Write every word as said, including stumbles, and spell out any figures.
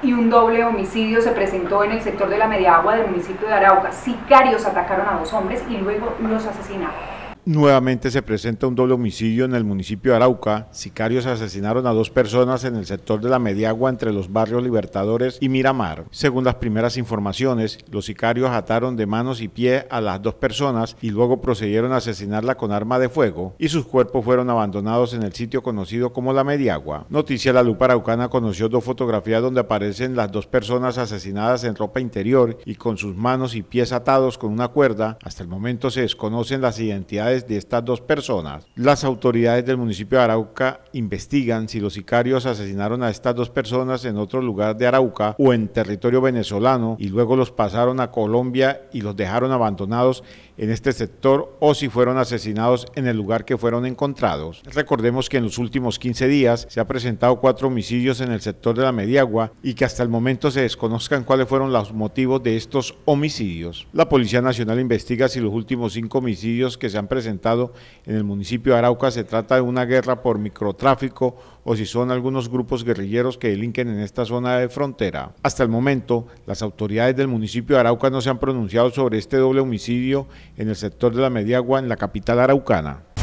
Y un doble homicidio se presentó en el sector de la Mediagua del municipio de Arauca. Sicarios atacaron a dos hombres y luego los asesinaron. Nuevamente se presenta un doble homicidio en el municipio de Arauca. Sicarios asesinaron a dos personas en el sector de la Mediagua entre los barrios Libertadores y Miramar. Según las primeras informaciones, los sicarios ataron de manos y pies a las dos personas y luego procedieron a asesinarla con arma de fuego y sus cuerpos fueron abandonados en el sitio conocido como la Mediagua. Noticia La Lupa Araucana conoció dos fotografías donde aparecen las dos personas asesinadas en ropa interior y con sus manos y pies atados con una cuerda. Hasta el momento se desconocen las identidades de estas dos personas. Las autoridades del municipio de Arauca investigan si los sicarios asesinaron a estas dos personas en otro lugar de Arauca o en territorio venezolano y luego los pasaron a Colombia y los dejaron abandonados en este sector o si fueron asesinados en el lugar que fueron encontrados. Recordemos que en los últimos quince días se ha presentado cuatro homicidios en el sector de la Mediagua y que hasta el momento se desconozcan cuáles fueron los motivos de estos homicidios. La Policía Nacional investiga si los últimos cinco homicidios que se han presentado en el municipio de Arauca se trata de una guerra por microtráfico o si son algunos grupos guerrilleros que delinquen en esta zona de frontera. Hasta el momento, las autoridades del municipio de Arauca no se han pronunciado sobre este doble homicidio en el sector de la Mediagua en la capital araucana.